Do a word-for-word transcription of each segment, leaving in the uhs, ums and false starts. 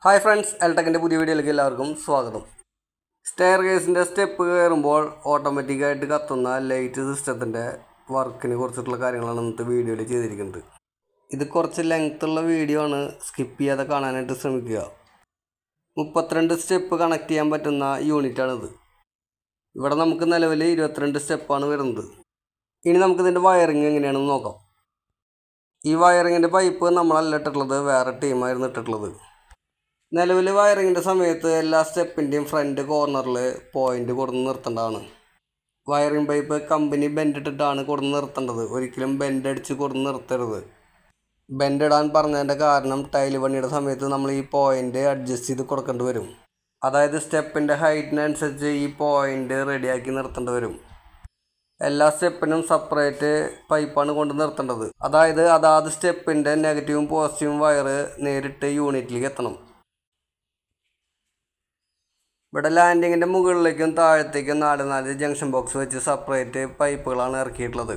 Hi friends, എൽടെക്കിൻ്റെ പുതിയ വീഡിയോയിലേക്ക് എല്ലാവർക്കും സ്വാഗതം. സ്റ്റെയർ കേസിൻ്റെ സ്റ്റെപ്പ് കയറുമ്പോൾ ഓട്ടോമാറ്റിക്കായിട്ട് കത്തുന്ന ലൈറ്റ് സിസ്റ്റത്തിൻ്റെ വർക്കിനെ കുറിച്ചിട്ടുള്ള കാര്യങ്ങളാണ് ഇന്നത്തെ വീഡിയോയിൽ ചെയ്തിരിക്കുന്നത്. ഇത് കുറച്ച് ലെങ്ത്തുള്ള വീഡിയോ ആണ്, സ്കിപ്പ് ചെയ്യാതെ കാണാനായിട്ട് ശ്രമിക്കുക. മുപ്പത്തിരണ്ട് സ്റ്റെപ്പ് കണക്ട് ചെയ്യാൻ പറ്റുന്ന യൂണിറ്റാണിത്. ഇവിടെ നമുക്ക് നിലവിൽ ഇരുപത്തിരണ്ട് സ്റ്റെപ്പാണ് വരുന്നത്. ഇനി നമുക്കിതിൻ്റെ വയറിങ് എങ്ങനെയാണെന്ന് നോക്കാം. ഈ വയറിങ്ങിൻ്റെ പൈപ്പ് നമ്മളല്ല ഇട്ടിട്ടുള്ളത്, വേറെ ടീമായിരുന്നു ഇട്ടിട്ടുള്ളത്. നിലവിൽ വയറിങ്ങിൻ്റെ സമയത്ത് എല്ലാ സ്റ്റെപ്പിൻ്റെയും ഫ്രണ്ട് കോർണറിൽ പോയിൻ്റ് കൊടുന്ന് നിർത്തേണ്ടതാണ്. വയറിങ് പൈപ്പ് കമ്പനി ബെൻഡ് ഇട്ടിട്ടാണ് കൊടുന്ന് നിർത്തേണ്ടത്, ഒരിക്കലും ബെൻഡ് അടിച്ച് കൊടുന്ന് നിർത്തരുത്. ബെൻഡ് ഇടാൻ പറഞ്ഞതിൻ്റെ കാരണം ടൈൽ പണിയുടെ സമയത്ത് നമ്മൾ ഈ പോയിൻ്റ് അഡ്ജസ്റ്റ് ചെയ്ത് കൊടുക്കേണ്ടി വരും. അതായത് സ്റ്റെപ്പിൻ്റെ ഹൈറ്റിനനുസരിച്ച് ഈ പോയിൻ്റ് റെഡിയാക്കി നിർത്തേണ്ടി വരും. എല്ലാ സ്റ്റെപ്പിനും സെപ്പറേറ്റ് പൈപ്പാണ് കൊണ്ട് നിർത്തേണ്ടത്. അതായത് അതാത് സ്റ്റെപ്പിൻ്റെ നെഗറ്റീവും പോസിറ്റീവും വയർ നേരിട്ട് യൂണിറ്റിലേക്ക് എത്തണം. ഇവിടെ ലാൻഡിങ്ങിൻ്റെ മുകളിലേക്കും താഴത്തേക്കും നാല് നാല് ജംഗ്ഷൻ ബോക്സ് വെച്ച് സെപ്പറേറ്റ് പൈപ്പുകളാണ് ഇറക്കിയിട്ടുള്ളത്.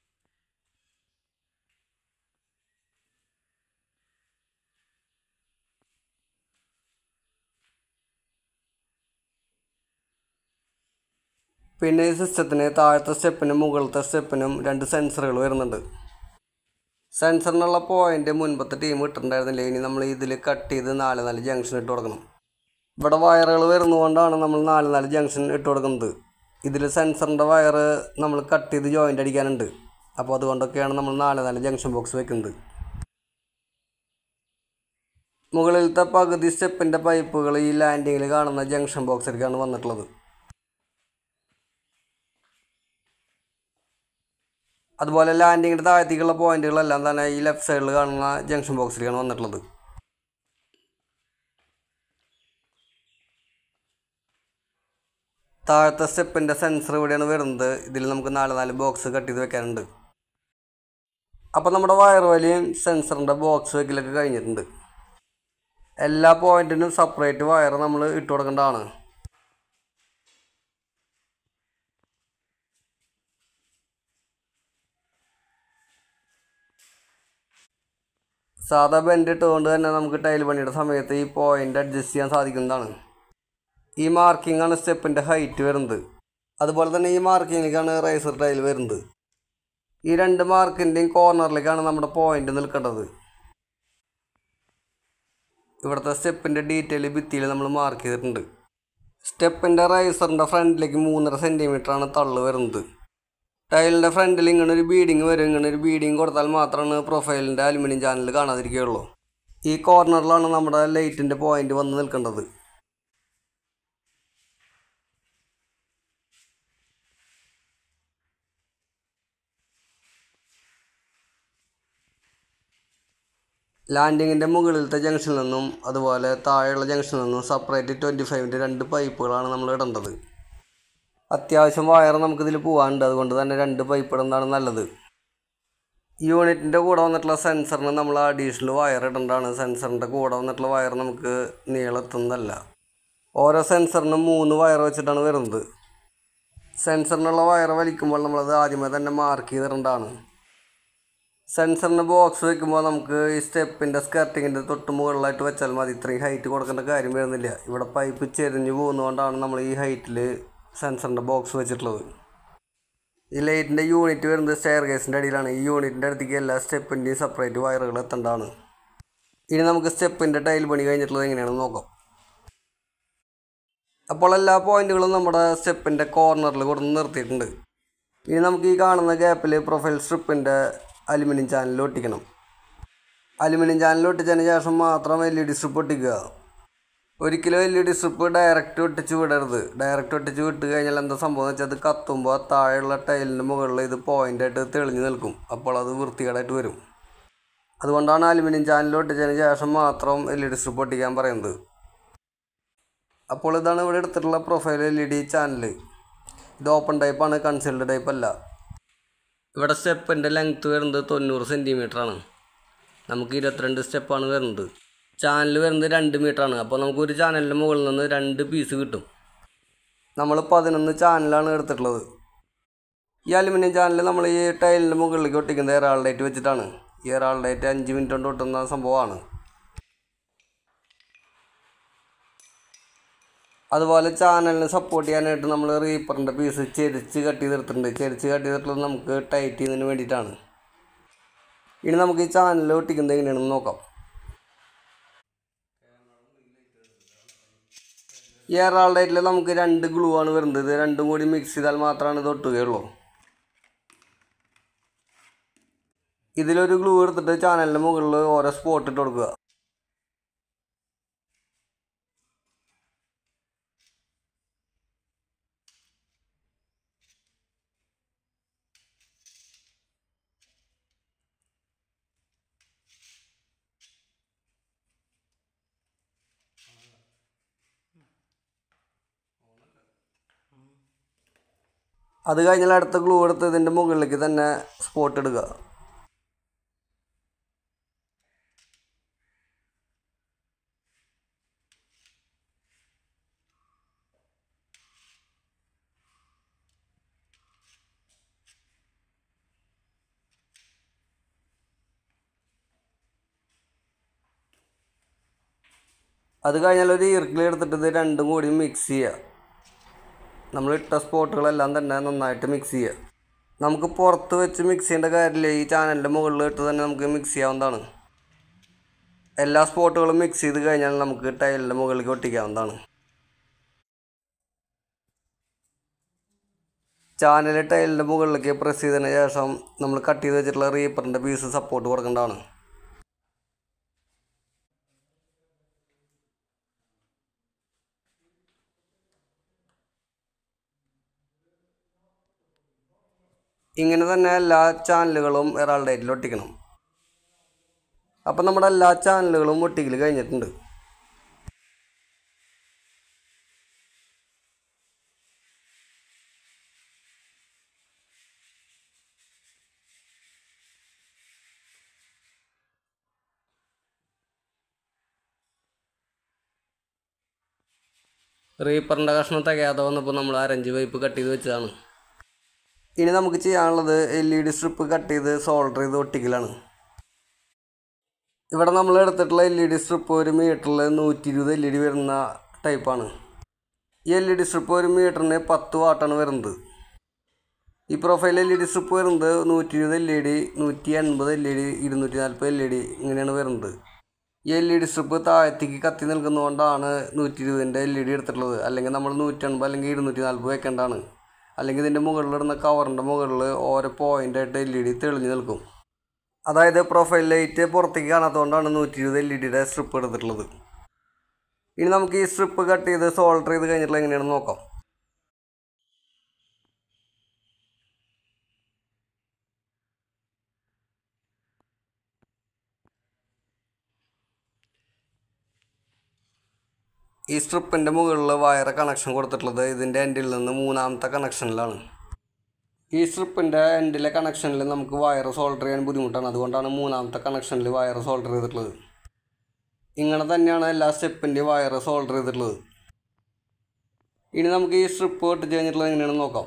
പിന്നെ ഈ സിസ്റ്റത്തിന് താഴത്തെ സ്റ്റെപ്പിനും മുകളിലത്തെ സ്റ്റെപ്പിനും രണ്ട് സെൻസറുകൾ വരുന്നുണ്ട്. സെൻസറിനുള്ള പോയിൻ്റ് മുൻപത്തെ ടീം ഇട്ടിട്ടുണ്ടായിരുന്നില്ല. ഇനി നമ്മൾ ഇതിൽ കട്ട് ചെയ്ത് നാല് നാല് ജംഗ്ഷൻ ഇട്ട് കൊടുക്കണം. ഇവിടെ വയറുകൾ വരുന്നതുകൊണ്ടാണ് നമ്മൾ നാല് നാല് ജംഗ്ഷൻ ഇട്ട് കൊടുക്കുന്നത്. ഇതിൽ സെൻസറിൻ്റെ വയർ നമ്മൾ കട്ട് ചെയ്ത് ജോയിൻ്റ് അടിക്കാനുണ്ട്. അപ്പോൾ അതുകൊണ്ടൊക്കെയാണ് നമ്മൾ നാല് നാല് ജംഗ്ഷൻ ബോക്സ് വെക്കുന്നത്. മുകളിലത്തെ പകുതി സ്റ്റെപ്പിൻ്റെ പൈപ്പുകൾ ഈ ലാൻഡിങ്ങിൽ കാണുന്ന ജംഗ്ഷൻ ബോക്സിലേക്കാണ് വന്നിട്ടുള്ളത്. അതുപോലെ ലാൻഡിങ്ങിൻ്റെ താഴത്തേക്കുള്ള പോയിന്റുകളെല്ലാം തന്നെ ഈ ലെഫ്റ്റ് സൈഡിൽ കാണുന്ന ജംഗ്ഷൻ ബോക്സിലേക്കാണ് വന്നിട്ടുള്ളത്. താഴത്തെ സ്റ്റെപ്പിൻ്റെ സെൻസർ ഇവിടെയാണ് വരുന്നത്. ഇതിൽ നമുക്ക് നാല് നാല് ബോക്സ് കട്ട് ചെയ്ത് വെക്കാനുണ്ട്. അപ്പോൾ നമ്മുടെ വയർ വലിയും സെൻസറിൻ്റെ ബോക്സ് വെക്കലൊക്കെ കഴിഞ്ഞിട്ടുണ്ട്. എല്ലാ പോയിൻറ്റിനും സെപ്പറേറ്റ് വയർ നമ്മൾ ഇട്ട് കൊടുക്കേണ്ടതാണ്. സാധാ ബെൻഡ് ഇട്ടുകൊണ്ട് തന്നെ നമുക്ക് ടൈൽ പണിയുടെ സമയത്ത് ഈ പോയിൻ്റ് അഡ്ജസ്റ്റ് ചെയ്യാൻ സാധിക്കുന്നതാണ്. ഈ മാർക്കിംഗ് ആണ് സ്റ്റെപ്പിൻ്റെ ഹൈറ്റ് വരുന്നത്. അതുപോലെ തന്നെ ഈ മാർക്കിങ്ങിലേക്കാണ് റൈസർ ടൈൽ വരുന്നത്. ഈ രണ്ട് മാർക്കിൻ്റെയും കോർണറിലേക്കാണ് നമ്മുടെ പോയിൻ്റ് നിൽക്കേണ്ടത്. ഇവിടുത്തെ സ്റ്റെപ്പിൻ്റെ ഡീറ്റെയിൽ ഭിത്തിയിൽ നമ്മൾ മാർക്ക് ചെയ്തിട്ടുണ്ട്. സ്റ്റെപ്പിൻ്റെ റൈസറിൻ്റെ ഫ്രണ്ടിലേക്ക് മൂന്നര സെൻറ്റിമീറ്ററാണ് തള്ളു വരുന്നത്. ടൈലിൻ്റെ ഫ്രണ്ടിൽ ഇങ്ങനെ ഒരു ബീഡിങ് വരും. ഇങ്ങനെ ഒരു ബീഡിങ് കൊടുത്താൽ മാത്രമാണ് പ്രൊഫൈലിൻ്റെ അലുമിനിയം ചാനൽ കാണാതിരിക്കുകയുള്ളൂ. ഈ കോർണറിലാണ് നമ്മുടെ ലൈറ്റിൻ്റെ പോയിൻ്റ് വന്ന് നിൽക്കേണ്ടത്. ലാൻഡിങ്ങിൻ്റെ മുകളിലത്തെ ജംഗ്ഷനിൽ നിന്നും അതുപോലെ താഴെയുള്ള ജംഗ്ഷനിൽ നിന്നും സെപ്പറേറ്റ് ട്വൻറ്റി ഫൈവിൻ്റെ രണ്ട് പൈപ്പുകളാണ് നമ്മൾ ഇടേണ്ടത്. അത്യാവശ്യം വയർ നമുക്കിതിൽ പോകാനുണ്ട്, അതുകൊണ്ട് തന്നെ രണ്ട് പൈപ്പ് ഇടുന്നതാണ് നല്ലത്. യൂണിറ്റിൻ്റെ കൂടെ വന്നിട്ടുള്ള സെൻസറിന് നമ്മൾ അഡീഷണൽ വയർ ഇടേണ്ടതാണ്. സെൻസറിൻ്റെ കൂടെ വന്നിട്ടുള്ള വയർ നമുക്ക് നീളെത്തുന്നതല്ല. ഓരോ സെൻസറിനും മൂന്ന് വയർ വെച്ചിട്ടാണ് വരുന്നത്. സെൻസറിനുള്ള വയർ വലിക്കുമ്പോൾ നമ്മളത് ആദ്യമേ തന്നെ മാർക്ക് ചെയ്തിടേണ്ടതാണ്. സെൻസറിന് ബോക്സ് വയ്ക്കുമ്പോൾ നമുക്ക് ഈ സ്റ്റെപ്പിൻ്റെ സ്കർട്ടിങ്ങിൻ്റെ തൊട്ട് മുകളിലായിട്ട് വെച്ചാൽ മതി. ഇത്രയും ഹൈറ്റ് കൊടുക്കേണ്ട കാര്യം വരുന്നില്ല. ഇവിടെ പൈപ്പ് ചെരിഞ്ഞ് പോകുന്നതുകൊണ്ടാണ് നമ്മൾ ഈ ഹൈറ്റിൽ സെൻസറിൻ്റെ ബോക്സ് വെച്ചിട്ടുള്ളത്. ഈ ലൈറ്റിൻ്റെ യൂണിറ്റ് വരുന്നത് സ്റ്റെയർ കേസിൻ്റെ അടിയിലാണ്. ഈ യൂണിറ്റിൻ്റെ അടുത്തേക്ക് എല്ലാ സ്റ്റെപ്പിൻ്റെയും സെപ്പറേറ്റ് വയറുകൾ എത്തേണ്ടതാണ്. ഇനി നമുക്ക് സ്റ്റെപ്പിൻ്റെ ടൈൽ പണി കഴിഞ്ഞിട്ടുള്ളത് എങ്ങനെയാണെന്ന് നോക്കാം. അപ്പോൾ എല്ലാ പോയിൻറ്റുകളും നമ്മുടെ സ്റ്റെപ്പിൻ്റെ കോർണറിൽ കൊടുത്ത് നിർത്തിയിട്ടുണ്ട്. ഇനി നമുക്ക് ഈ കാണുന്ന ഗ്യാപ്പിൽ പ്രൊഫൈൽ സ്ട്രിപ്പിൻ്റെ അലുമിനിയം ചാനൽ ഒട്ടിക്കണം. അലുമിനിയം ചാനൽ ഒട്ടിച്ചതിന് ശേഷം മാത്രം എൽ ഇ ഡി സ്ട്രിപ്പ് ഒട്ടിക്കുക. ഒരിക്കലും L E D strip direct ഒട്ടിച്ച് വിടരുത്. ഡയറക്റ്റ് ഒട്ടിച്ച് വിട്ട് കഴിഞ്ഞാൽ എന്താ സംഭവം എന്ന് വെച്ചാൽ അത് കത്തുമ്പോൾ താഴെയുള്ള ടൈലിൻ്റെ മുകളിൽ ഇത് പോയിൻ്റായിട്ട് തെളിഞ്ഞ് നിൽക്കും. അപ്പോൾ അത് വൃത്തികേടായിട്ട് വരും. അതുകൊണ്ടാണ് അലുമിനിയം ചാനൽ ഒട്ടിച്ചതിന് ശേഷം മാത്രം എൽ ഇ ഡി സ്ട്രിപ്പ് ഒട്ടിക്കാൻ പറയുന്നത്. അപ്പോൾ ഇതാണ് ഇവിടെ എടുത്തിട്ടുള്ള profile L E D channel. ഇത് ഓപ്പൺ ടൈപ്പാണ്, കൺസീൽഡ് ടൈപ്പ് അല്ല. ഇവിടെ സ്റ്റെപ്പിൻ്റെ ലെങ്ത്ത് വരുന്നത് തൊണ്ണൂറ് സെൻറ്റിമീറ്ററാണ്. നമുക്ക് ഇരുപത്തിരണ്ട് സ്റ്റെപ്പാണ് വരുന്നത്. ചാനൽ വരുന്നത് രണ്ട് മീറ്ററാണ്. അപ്പോൾ നമുക്കൊരു ചാനലിൻ്റെ മുകളിൽ നിന്ന് രണ്ട് പീസ് കിട്ടും. നമ്മൾ പതിനൊന്ന് ചാനലാണ് എടുത്തിട്ടുള്ളത്. ഈ അലുമിനിയം ചാനൽ നമ്മൾ ഈ ടൈലിൻ്റെ മുകളിലേക്ക് ഒട്ടിക്കുന്നത് എറാൾ ലൈറ്റ് വെച്ചിട്ടാണ്. ഈ എറാൾ ലൈറ്റ് അഞ്ച് മിനിറ്റ് കൊണ്ട് ഒട്ടുന്ന സംഭവമാണ്. അതുപോലെ ചാനലിന് സപ്പോർട്ട് ചെയ്യാനായിട്ട് നമ്മൾ റീപ്പറിൻ്റെ പീസ് ചെരിച്ച് കട്ട് ചെയ്തെടുത്തിട്ടുണ്ട്. ചെരിച്ച് കട്ട് ചെയ്തിട്ടുള്ളത് നമുക്ക് ടൈറ്റ് ചെയ്യുന്നതിന് വേണ്ടിയിട്ടാണ്. ഇനി നമുക്ക് ഈ ചാനൽ ഒട്ടിക്കുന്നത് എങ്ങനെയാണെന്ന് നോക്കാം. ഈ എറാൾഡൈറ്റിൽ നമുക്ക് രണ്ട് ഗ്ലൂ ആണ് വരുന്നത്. ഇത് രണ്ടും കൂടി മിക്സ് ചെയ്താൽ മാത്രമാണ് ഇത് ഒട്ടുകയുള്ളൂ. ഇതിലൊരു ഗ്ലൂ എടുത്തിട്ട് ചാനലിൻ്റെ മുകളിൽ ഓരോ സ്പോട്ട് ഇട്ട് കൊടുക്കുക. അത് കഴിഞ്ഞാൽ അടുത്ത ഗ്ലൂ എടുത്ത് ഇതിൻ്റെ മുകളിലേക്ക് തന്നെ സ്പോട്ട് ഇടുക. അത് കഴിഞ്ഞാൽ ഒരു ഈർക്കിൽ എടുത്തിട്ട് ഇത് രണ്ടും കൂടി മിക്സ് ചെയ്യുക. നമ്മൾ ഇട്ട സ്പോട്ടുകളെല്ലാം തന്നെ നന്നായിട്ട് മിക്സ് ചെയ്യുക. നമുക്ക് പുറത്ത് വെച്ച് മിക്സ് ചെയ്യേണ്ട കാര്യമില്ല. ഈ ചാനലിൻ്റെ മുകളിൽ ഇട്ട് തന്നെ നമുക്ക് മിക്സ് ചെയ്യാവുന്നതാണ്. എല്ലാ സ്പോട്ടുകളും മിക്സ് ചെയ്ത് കഴിഞ്ഞാൽ നമുക്ക് ടൈലിൻ്റെ മുകളിലേക്ക് ഒട്ടിക്കാവുന്നതാണ്. ചാനൽ ടൈലിൻ്റെ മുകളിലേക്ക് പ്രസ് ചെയ്തതിന് ശേഷം നമ്മൾ കട്ട് ചെയ്ത് വെച്ചിട്ടുള്ള റീപ്പറിൻ്റെ പീസ് സപ്പോർട്ട് കൊടുക്കേണ്ടതാണ്. ഇങ്ങനെ തന്നെ എല്ലാ ചാനലുകളും എറാൾഡൈറ്റിൽ ഒട്ടിക്കണം. അപ്പം നമ്മുടെ എല്ലാ ചാനലുകളും ഒട്ടിക്കൽ കഴിഞ്ഞിട്ടുണ്ട്. റീപ്പറിൻ്റെ കഷ്ണം തികയാതെ വന്നപ്പോൾ നമ്മൾ അരഞ്ച് പൈപ്പ് കട്ട് ചെയ്ത് വെച്ചതാണ്. ഇനി നമുക്ക് ചെയ്യാനുള്ളത് L E D strip cut ചെയ്ത് സോൾഡർ ചെയ്ത് ഒട്ടിക്കലാണ്. ഇവിടെ നമ്മൾ എടുത്തിട്ടുള്ള എൽ ഇ ഡി സ്ട്രിപ്പ് ഒരു മീറ്ററിൽ നൂറ്റി ഇരുപത് എൽ ഇ ഡി വരുന്ന ടൈപ്പാണ്. ഈ എൽ ഇ ഡി സ്ട്രിപ്പ് ഒരു മീറ്ററിന് പത്ത് വാട്ടാണ് വരുന്നത്. ഈ profile L E D strip വരുന്നത് നൂറ്റി ഇരുപത് എൽ ഇ ഡി, നൂറ്റി എൺപത് എൽ ഇ ഡി, ഇരുന്നൂറ്റി നാൽപ്പത് എൽ ഇ ഡി ഇങ്ങനെയാണ് വരുന്നത്. ഈ എൽ ഇ ഡി സ്ട്രിപ്പ് താഴത്തേക്ക് കത്തി നിൽക്കുന്നതുകൊണ്ടാണ് നൂറ്റി ഇരുപതിൻ്റെ എൽ ഇ ഡി എടുത്തിട്ടുള്ളത്. അല്ലെങ്കിൽ നമ്മൾ നൂറ്റൻപത് അല്ലെങ്കിൽ ഇരുന്നൂറ്റി നാൽപ്പത് വെക്കേണ്ടതാണ്. അല്ലെങ്കിൽ ഇതിൻ്റെ മുകളിലിടുന്ന കവറിൻ്റെ മുകളിൽ ഓരോ പോയിൻ്റായിട്ട് എൽ ഇ ഡി തെളിഞ്ഞ് നിൽക്കും. അതായത് പ്രൊഫൈൽ ലൈറ്റ് പുറത്തേക്ക് കാണാത്തതുകൊണ്ടാണ് നൂറ്റി ഇരുപത് എൽ ഇ ഡിയുടെ സ്ട്രിപ്പ് എടുത്തിട്ടുള്ളത്. ഇനി നമുക്ക് ഈ സ്ട്രിപ്പ് കട്ട് ചെയ്ത് സോൾഡർ ചെയ്ത് കഴിഞ്ഞിട്ടുള്ള എങ്ങനെയാണെന്ന് നോക്കാം. ഈ സ്ട്രിപ്പിൻ്റെ മുകളിൽ വയർ കണക്ഷൻ കൊടുത്തിട്ടുള്ളത് ഇതിൻ്റെ എൻഡിൽ നിന്ന് മൂന്നാമത്തെ കണക്ഷനിലാണ്. ഈ സ്ട്രിപ്പിൻ്റെ എൻഡിലെ കണക്ഷനിൽ നമുക്ക് വയർ സോൾഡർ ചെയ്യാൻ ബുദ്ധിമുട്ടാണ്. അതുകൊണ്ടാണ് മൂന്നാമത്തെ കണക്ഷനിൽ വയർ സോൾഡർ ചെയ്തിട്ടുള്ളത്. ഇങ്ങനെ തന്നെയാണ് എല്ലാ സ്റ്റെപ്പിൻ്റെയും വയർ സോൾഡർ ചെയ്തിട്ടുള്ളത്. ഇനി നമുക്ക് ഈ സ്ട്രിപ്പ് ഒട്ടിച്ച് കഴിഞ്ഞിട്ടുള്ളത് എങ്ങനെയാണെന്ന് നോക്കാം.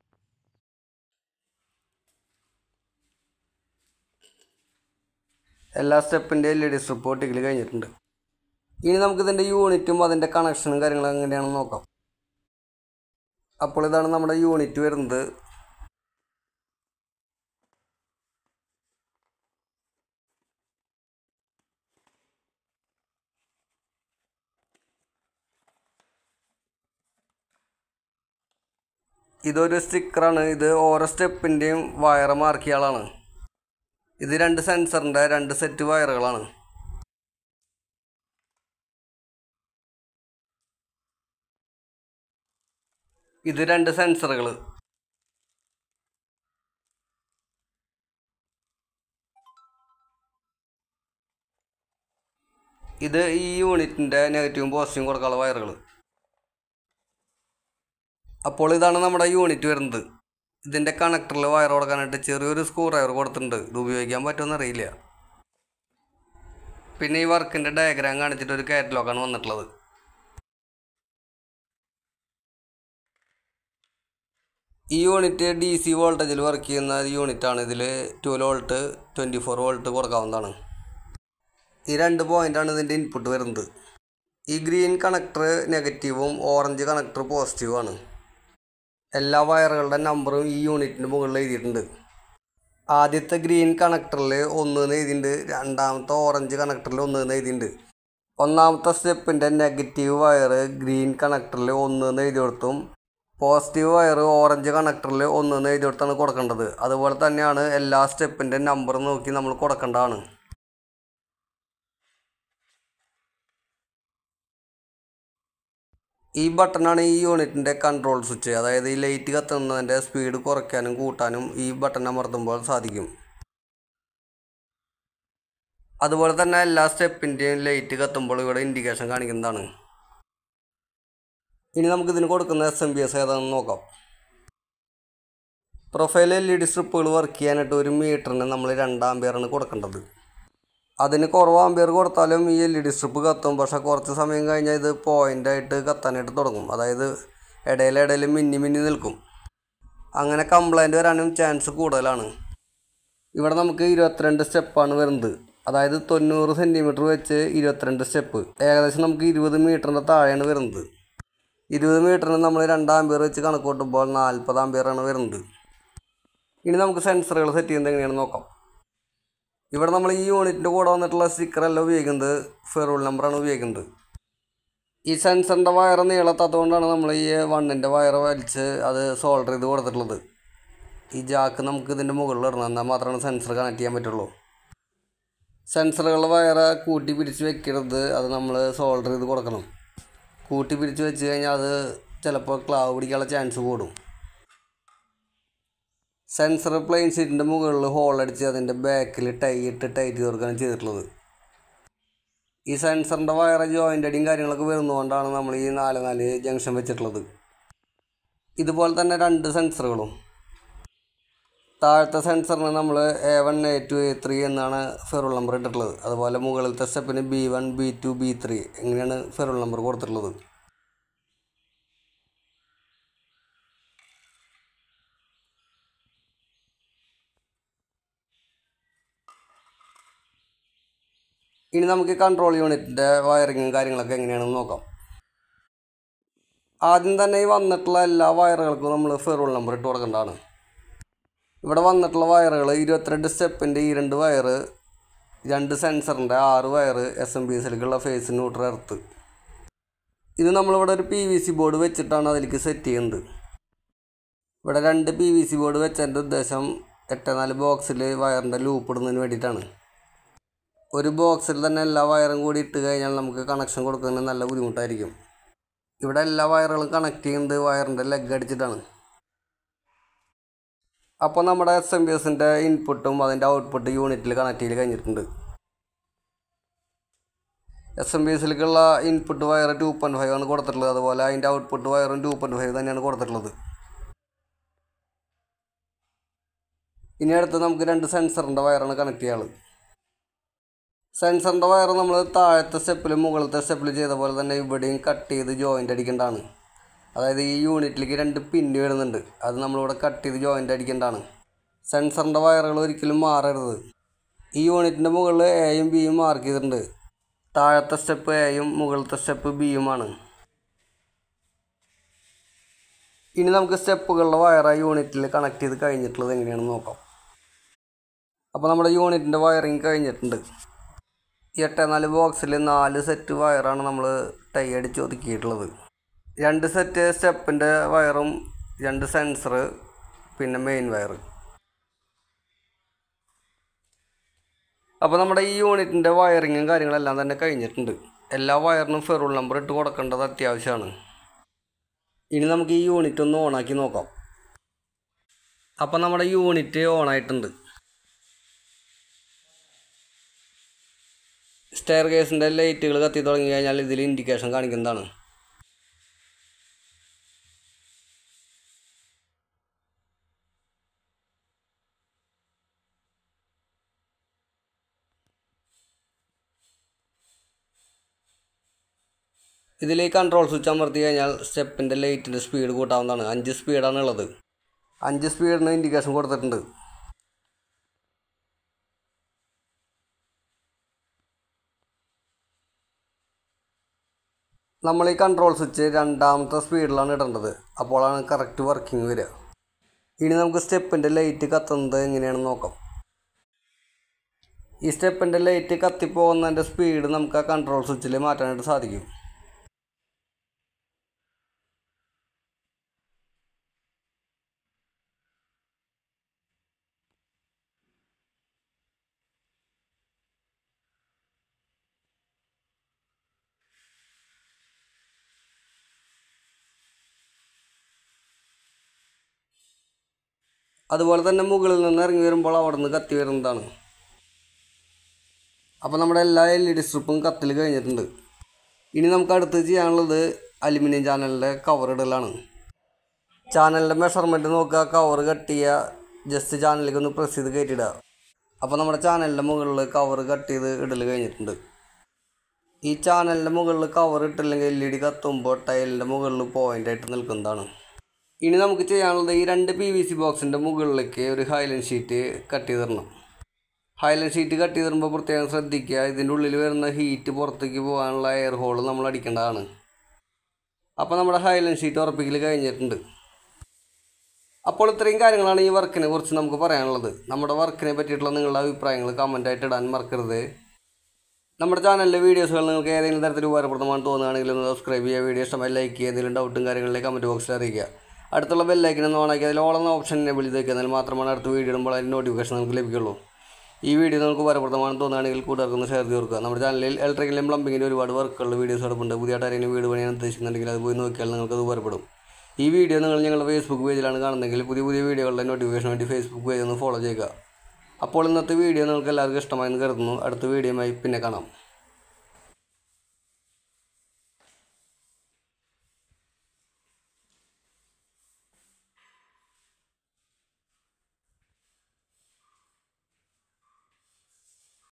എല്ലാ സ്റ്റെപ്പിൻ്റെ എൽ ഇ ഡി സ്ട്രിപ്പ് ഒട്ടിക്കൽ കഴിഞ്ഞിട്ടുണ്ട്. ഇനി നമുക്കിതിൻ്റെ യൂണിറ്റും അതിൻ്റെ കണക്ഷനും കാര്യങ്ങളും എങ്ങനെയാണെന്ന് നോക്കാം. അപ്പോൾ ഇതാണ് നമ്മുടെ യൂണിറ്റ് വരുന്നത്. ഇതൊരു സ്റ്റിക്കറാണ്. ഇത് ഓരോ സ്റ്റെപ്പിൻ്റെയും വയർ മാർക്ക് ചെയ്യാളാണ്. ഇത് രണ്ട് സെൻസറിൻ്റെ രണ്ട് സെറ്റ് വയറുകളാണ്. ഇത് രണ്ട് സെൻസറുകൾ. ഇത് ഈ യൂണിറ്റിൻ്റെ നെഗറ്റീവും പോസിറ്റീവും കൊടുക്കാനുള്ള വയറുകൾ. അപ്പോൾ ഇതാണ് നമ്മുടെ യൂണിറ്റ് വരുന്നത്. ഇതിൻ്റെ കണക്ടറിൽ വയർ കൊടുക്കാനായിട്ട് ചെറിയൊരു സ്ക്രൂ ഡ്രൈവർ കൊടുത്തിട്ടുണ്ട്. ഇത് ഉപയോഗിക്കാൻ പറ്റുമെന്ന് അറിയില്ല. പിന്നെ ഈ വർക്കിൻ്റെ ഡയഗ്രാം കാണിച്ചിട്ട് ഒരു കാറ്റലോഗാണ് വന്നിട്ടുള്ളത്. ഈ യൂണിറ്റ് ഡി സി വോൾട്ടേജിൽ വർക്ക് ചെയ്യുന്ന യൂണിറ്റാണ്. ഇതിൽ twelve volt twenty four volt കൊടുക്കാവുന്നതാണ്. ഈ രണ്ട് പോയിൻ്റാണ് ഇതിൻ്റെ ഇൻപുട്ട് വരുന്നത്. ഈ ഗ്രീൻ കണക്ടർ നെഗറ്റീവും ഓറഞ്ച് കണക്ടർ പോസിറ്റീവുമാണ്. എല്ലാ വയറുകളുടെ നമ്പറും ഈ യൂണിറ്റിൻ്റെ മുകളിൽ എഴുതിയിട്ടുണ്ട്. ആദ്യത്തെ ഗ്രീൻ കണക്ടറിൽ ഒന്ന് എന്ന് എഴുതിയിട്ടുണ്ട്, രണ്ടാമത്തെ ഓറഞ്ച് കണക്ടറിൽ ഒന്ന് എന്ന് എഴുതിയിട്ടുണ്ട്. ഒന്നാമത്തെ സ്റ്റെപ്പിൻ്റെ നെഗറ്റീവ് വയർ ഗ്രീൻ കണക്ടറിൽ ഒന്ന് എന്ന് എഴുതി കൊടുത്തും പോസിറ്റീവ് വയർ ഓറഞ്ച് കണക്ടറിൽ ഒന്ന് എന്ന് എഴുതി കൊടുത്താണ് കൊടുക്കേണ്ടത്. അതുപോലെ തന്നെയാണ് എല്ലാ സ്റ്റെപ്പിൻ്റെ നമ്പർ നോക്കി നമ്മൾ കൊടുക്കേണ്ടതാണ്. ഈ ബട്ടണാണ് ഈ യൂണിറ്റിൻ്റെ കൺട്രോൾ സ്വിച്ച്. അതായത് ഈ ലൈറ്റ് കത്തുന്നതിൻ്റെ സ്പീഡ് കുറയ്ക്കാനും കൂട്ടാനും ഈ ബട്ടൺ അമർത്തുമ്പോൾ സാധിക്കും. അതുപോലെ തന്നെ എല്ലാ സ്റ്റെപ്പിൻ്റെയും ലൈറ്റ് കത്തുമ്പോൾ ഇവിടെ ഇൻഡിക്കേഷൻ കാണിക്കുന്നതാണ്. ഇനി നമുക്കിതിന് കൊടുക്കുന്ന എസ് എം ബി എസ് ഏതാണെന്ന് നോക്കാം. പ്രൊഫൈൽ എൽ ഇ ഡി സ്ട്രിപ്പുകൾ വർക്ക് ചെയ്യാനായിട്ട് ഒരു മീറ്ററിന് നമ്മൾ രണ്ട് ആംപിയറാണ് കൊടുക്കേണ്ടത്. അതിന് കുറവ് ആംപിയർ കൊടുത്താലും ഈ എൽ ഇ ഡി സ്ട്രിപ്പ് കത്തും. പക്ഷേ കുറച്ച് സമയം കഴിഞ്ഞാൽ ഇത് പോയിൻ്റായിട്ട് കത്താനായിട്ട് തുടങ്ങും. അതായത് ഇടയിലിടയിൽ മിന്നി മിന്നി നിൽക്കും. അങ്ങനെ കംപ്ലൈൻറ്റ് വരാനും ചാൻസ് കൂടുതലാണ്. ഇവിടെ നമുക്ക് ഇരുപത്തിരണ്ട് സ്റ്റെപ്പാണ് വരുന്നത്. അതായത് തൊണ്ണൂറ് സെൻറ്റിമീറ്റർ വെച്ച് ഇരുപത്തിരണ്ട് സ്റ്റെപ്പ്, ഏകദേശം നമുക്ക് ഇരുപത് മീറ്ററിൻ്റെ താഴെയാണ് വരുന്നത്. ഇരുപത് മീറ്ററിന് നമ്മൾ രണ്ട് ആംപിയർ വെച്ച് കണക്ക് കൂട്ടുമ്പോൾ നാൽപ്പത് ആംപിയറാണ് വരുന്നത്. ഇനി നമുക്ക് സെൻസറുകൾ സെറ്റ് ചെയ്യുന്നത് എങ്ങനെയാണെന്ന് നോക്കാം. ഇവിടെ നമ്മൾ ഈ യൂണിറ്റിൻ്റെ കൂടെ വന്നിട്ടുള്ള സ്റ്റിക്കറല്ല ഉപയോഗിക്കുന്നത്, ഫെറൂൾ നമ്പറാണ് ഉപയോഗിക്കുന്നത്. ഈ സെൻസറിൻ്റെ വയർ നീളത്താത്തതുകൊണ്ടാണ് നമ്മൾ ഈ വണ്ണിൻ്റെ വയർ വലിച്ച് അത് സോൾഡർ ചെയ്ത് കൊടുത്തിട്ടുള്ളത്. ഈ ജാക്ക് നമുക്ക് ഇതിൻ്റെ മുകളിൽ ഇടണം, എന്നാൽ മാത്രമാണ് സെൻസർ കണക്ട് ചെയ്യാൻ പറ്റുള്ളൂ. സെൻസറുകളുടെ വയർ കൂട്ടി പിടിച്ച് വെക്കരുത്, അത് നമ്മൾ സോൾഡർ ചെയ്ത് കൊടുക്കണം. കൂട്ടി പിടിച്ച് വെച്ച് കഴിഞ്ഞാൽ അത് ചിലപ്പോൾ ക്ലാവ് പിടിക്കാനുള്ള ചാൻസ് കൂടും. സെൻസർ പ്ലെയിൻ ഷീറ്റിൻ്റെ മുകളിൽ ഹോളടിച്ച് അതിൻ്റെ ബാക്കിൽ ടൈ ഇട്ട് ടൈറ്റ് ചേർക്കുകയാണ് ചെയ്തിട്ടുള്ളത്. ഈ സെൻസറിൻ്റെ വയറ് ജോയിൻ്റ് അടിയും കാര്യങ്ങളൊക്കെ വരുന്നതുകൊണ്ടാണ് നമ്മൾ ഈ നാല് നാല് ജംഗ്ഷൻ വെച്ചിട്ടുള്ളത്. ഇതുപോലെ തന്നെ രണ്ട് സെൻസറുകളും. താഴത്തെ സെൻസറിന് നമ്മൾ A one A two A three എന്നാണ് ഫെറൂൾ നമ്പർ ഇട്ടിട്ടുള്ളത്. അതുപോലെ മുകളിലത്തെ സ്റ്റെപ്പിന് B one B two B three എങ്ങനെയാണ് ഫെറൂൾ നമ്പർ കൊടുത്തിട്ടുള്ളത്. ഇനി നമുക്ക് കൺട്രോൾ യൂണിറ്റിൻ്റെ വയറിങ്ങും കാര്യങ്ങളൊക്കെ എങ്ങനെയാണെന്ന് നോക്കാം. ആദ്യം തന്നെ ഈ വന്നിട്ടുള്ള എല്ലാ വയറുകൾക്കും നമ്മൾ ഫെറൂൾ നമ്പർ ഇട്ട് കൊടുക്കേണ്ടതാണ്. ഇവിടെ വന്നിട്ടുള്ള വയറുകൾ ഇരുപത്തിരണ്ട് സ്റ്റെപ്പിൻ്റെ ഈ രണ്ട് വയറ്, രണ്ട് സെൻസറിൻ്റെ ആറ് വയറ്, എസ് എം ബി എസിലേക്കുള്ള ഫേസ് ന്യൂട്രൽ എർത്ത്. ഇത് നമ്മളിവിടെ ഒരു പി വി സി ബോർഡ് വെച്ചിട്ടാണ് അതിലേക്ക് സെറ്റ് ചെയ്യുന്നത്. ഇവിടെ രണ്ട് പി വി സി ബോർഡ് വെച്ചതിൻ്റെ ഉദ്ദേശം എട്ട് നാല് ബോക്സിൽ വയറിൻ്റെ ലൂപ്പ് ഇടുന്നതിന് വേണ്ടിയിട്ടാണ്. ഒരു ബോക്സിൽ തന്നെ എല്ലാ വയറും കൂടി ഇട്ട് കഴിഞ്ഞാൽ നമുക്ക് കണക്ഷൻ കൊടുക്കുന്നതിന് നല്ല ബുദ്ധിമുട്ടായിരിക്കും. ഇവിടെ എല്ലാ വയറുകളും കണക്ട് ചെയ്യുന്നത് വയറിൻ്റെ ലെഗ് അടിച്ചിട്ടാണ്. അപ്പോൾ നമ്മുടെ എസ് എം ബി എസിൻ്റെ ഇൻപുട്ടും അതിൻ്റെ ഔട്ട്പുട്ട് യൂണിറ്റിൽ കണക്ട് ചെയ്ത് കഴിഞ്ഞിട്ടുണ്ട്. എസ് എം ബി എസിലേക്കുള്ള input wire two point five ആണ് കൊടുത്തിട്ടുള്ളത്. അതുപോലെ അതിൻ്റെ ഔട്ട്പുട്ട് വയറും ടു പോയിൻറ്റ് ഫൈവ് തന്നെയാണ് കൊടുത്തിട്ടുള്ളത്. ഇനി അടുത്ത് നമുക്ക് രണ്ട് സെൻസറിൻ്റെ വയറാണ് കണക്ട് ചെയ്യാനുള്ളത്. സെൻസറിൻ്റെ വയർ നമ്മൾ താഴത്തെ സ്റ്റെപ്പിലും മുകളിലത്തെ സ്റ്റെപ്പിൽ ചെയ്ത പോലെ തന്നെ ഇവിടെയും കട്ട് ചെയ്ത് ജോയിൻ്റ് അടിക്കേണ്ടതാണ്. അതായത് ഈ യൂണിറ്റിലേക്ക് രണ്ട് പിന്ന് വരുന്നുണ്ട്, അത് നമ്മളിവിടെ കട്ട് ചെയ്ത് ജോയിൻ്റ് അടിക്കേണ്ടതാണ്. സെൻസറിൻ്റെ വയറുകൾ ഒരിക്കലും മാറരുത്. ഈ യൂണിറ്റിൻ്റെ മുകളിൽ എയും ബിയും മാർക്ക് ചെയ്തിട്ടുണ്ട്. താഴത്തെ സ്റ്റെപ്പ് എയും മുകളിലത്തെ സ്റ്റെപ്പ് ബിയുമാണ്. ഇനി നമുക്ക് സ്റ്റെപ്പുകളുടെ വയർ യൂണിറ്റിൽ കണക്ട് ചെയ്ത് കഴിഞ്ഞിട്ടുള്ളത് എങ്ങനെയാണെന്ന് നോക്കാം. അപ്പോൾ നമ്മുടെ യൂണിറ്റിൻ്റെ വയറിങ് കഴിഞ്ഞിട്ടുണ്ട്. ഈ എട്ട് നാല് ബോക്സിൽ നാല് സെറ്റ് വയറാണ് നമ്മൾ ടൈ അടിച്ച് ഒതുക്കിയിട്ടുള്ളത്. രണ്ട് സെറ്റ് സ്റ്റെപ്പിൻ്റെ വയറും രണ്ട് സെൻസർ പിന്നെ മെയിൻ വയർ. അപ്പോൾ നമ്മുടെ ഈ യൂണിറ്റിൻ്റെ വയറിങ്ങും കാര്യങ്ങളെല്ലാം തന്നെ കഴിഞ്ഞിട്ടുണ്ട്. എല്ലാ വയറിനും ഫെറൂൾ നമ്പർ ഇട്ട് കൊടുക്കേണ്ടത് അത്യാവശ്യമാണ്. ഇനി നമുക്ക് ഈ യൂണിറ്റ് ഒന്ന് ഓണാക്കി നോക്കാം. അപ്പോൾ നമ്മുടെ യൂണിറ്റ് ഓണായിട്ടുണ്ട്. സ്റ്റെയർ കേസിൻ്റെ ലൈറ്റുകൾ കത്തി തുടങ്ങി കഴിഞ്ഞാൽ ഇതിൽ ഇൻഡിക്കേഷൻ കാണിക്കുന്നതാണ്. ഇതിൽ ഈ കൺട്രോൾ സ്വിച്ച് അമർത്തി കഴിഞ്ഞാൽ സ്റ്റെപ്പിൻ്റെ ലൈറ്റിൻ്റെ സ്പീഡ് കൂട്ടാവുന്നതാണ്. അഞ്ച് സ്പീഡാണ് ഉള്ളത്. അഞ്ച് സ്പീഡിന് ഇൻഡിക്കേഷൻ കൊടുത്തിട്ടുണ്ട്. നമ്മൾ ഈ കൺട്രോൾ സ്വിച്ച് രണ്ടാമത്തെ സ്പീഡിലാണ് ഇടേണ്ടത്. അപ്പോഴാണ് കറക്റ്റ് വർക്കിംഗ് വരിക. ഇനി നമുക്ക് സ്റ്റെപ്പിൻ്റെ ലൈറ്റ് കത്തുന്നത് എങ്ങനെയാണെന്ന് നോക്കാം. ഈ സ്റ്റെപ്പിൻ്റെ ലൈറ്റ് കത്തിപ്പോകുന്നതിൻ്റെ സ്പീഡ് നമുക്ക് ആ കൺട്രോൾ സ്വിച്ചിൽ മാറ്റാനായിട്ട് സാധിക്കും. അതുപോലെ തന്നെ മുകളിൽ നിന്ന് ഇറങ്ങി വരുമ്പോൾ അവിടെ നിന്ന് കത്തി വരുന്നതാണ്. അപ്പോൾ നമ്മുടെ എല്ലാ എൽ ഇ ഡി സ്ട്രിപ്പും കത്തിൽ കഴിഞ്ഞിട്ടുണ്ട്. ഇനി നമുക്ക് അടുത്ത് ചെയ്യാനുള്ളത് അലുമിനിയം ചാനലിൻ്റെ കവർ ഇടലാണ്. ചാനലിൻ്റെ മെഷർമെൻറ്റ് നോക്കുക, കവർ കട്ട് ചെയ്യുക, ജസ്റ്റ് ചാനലിലേക്ക് ഒന്ന് പ്രസ് ചെയ്ത് കയറ്റിയിടുക. അപ്പോൾ നമ്മുടെ ചാനലിൻ്റെ മുകളിൽ കവർ കട്ട് ചെയ്ത് ഇടൽ കഴിഞ്ഞിട്ടുണ്ട്. ഈ ചാനലിൻ്റെ മുകളിൽ കവർ ഇട്ടില്ലെങ്കിൽ എൽ ഇ ഡി കത്തുമ്പോൾ ടൈലിൻ്റെ മുകളിൽ പോയിൻ്റായിട്ട് നിൽക്കുന്നതാണ്. ഇനി നമുക്ക് ചെയ്യാനുള്ളത് ഈ രണ്ട് പി വി സി ബോക്സിൻ്റെ മുകളിലേക്ക് ഒരു ഹൈലൈൻ ഷീറ്റ് കട്ട് ചെയ്ത് തരണം. ഹൈലൈൻ ഷീറ്റ് കട്ട് ചെയ്ത് തരുമ്പോൾ പ്രത്യേകം ശ്രദ്ധിക്കുക, ഇതിൻ്റെ ഉള്ളിൽ വരുന്ന ഹീറ്റ് പുറത്തേക്ക് പോകാനുള്ള എയർ ഹോൾ നമ്മൾ അടിക്കേണ്ടതാണ്. അപ്പോൾ നമ്മുടെ ഹൈലൈൻ ഷീറ്റ് ഉറപ്പിക്കൽ കഴിഞ്ഞിട്ടുണ്ട്. അപ്പോൾ ഇത്രയും കാര്യങ്ങളാണ് ഈ വർക്കിനെ കുറിച്ച് നമുക്ക് പറയാനുള്ളത്. നമ്മുടെ വർക്കിനെ പറ്റിയിട്ടുള്ള നിങ്ങളുടെ അഭിപ്രായങ്ങൾ കമൻറ്റായിട്ട് ഇടാൻ മറക്കരുത്. നമ്മുടെ ചാനലിലെ വീഡിയോസുകൾ നിങ്ങൾക്ക് ഏതെങ്കിലും തരത്തിൽ ഉപകാരപ്രദമാണെന്ന് തോന്നുകയാണെങ്കിൽ ഒന്ന് സബ്സ്ക്രൈബ് ചെയ്യുക, വീഡിയോ ഇഷ്ടമായി ലൈക്ക് ചെയ്യുക, എന്തെങ്കിലും ഡൗട്ടും കാര്യങ്ങളിലേക്ക് കമൻറ്റ് ബോക്സിൽ അറിയിക്കുക. അടുത്തുള്ള ബെല്ലൈക്കനൊന്ന് ഓണാക്കി അതിൽ ഓളെന്ന ഓപ്ഷൻ എനേബിൾ ചെയ്ത് വയ്ക്കുക. എന്നാൽ മാത്രമാണ് അടുത്ത വീഡിയോ ഇടുമ്പോൾ അതിൻ്റെ നോട്ടിഫിക്കേഷൻ നമുക്ക് ലഭിക്കുള്ളൂ. ഈ വീഡിയോ നിങ്ങൾക്ക് ഉപകാരപ്രദമാണെന്ന് തോന്നുകയാണെങ്കിൽ കൂട്ടുകാർക്കൊന്ന് ഷെയർ ചെയ്ത് കൊടുക്കുക. നമ്മുടെ ചാനലിൽ ഇലക്ട്രിക്കലും പ്ലംബിങ്ങിൻ്റെ ഒരുപാട് വർക്കുകളുടെ വീഡിയോസ് എടുപ്പുണ്ട്. പുതിയതായിട്ട് ആരെങ്കിലും വീട് പണിയാൻ ഉദ്ദേശിക്കുന്നുണ്ടെങ്കിൽ അത് പോയി നോക്കിയാൽ നിങ്ങൾക്ക് അത് ഉപകാരപ്പെടും. ഈ വീഡിയോ നിങ്ങൾ ഞങ്ങളുടെ ഫേസ്ബുക്ക് പേജിലാണ് കാണുന്നതെങ്കിൽ പുതിയ പുതിയ വീഡിയോകളുടെ നോട്ടിഫിക്കേഷൻ വേണ്ടി ഫേസ്ബുക്ക് പേജ് ഒന്ന് ഫോളോ ചെയ്യുക. അപ്പോൾ ഇന്നത്തെ വീഡിയോ നിങ്ങൾക്ക് എല്ലാവർക്കും ഇഷ്ടമായെന്ന് കരുതുന്നു. അടുത്ത വീഡിയോയുമായി പിന്നെ കാണാം.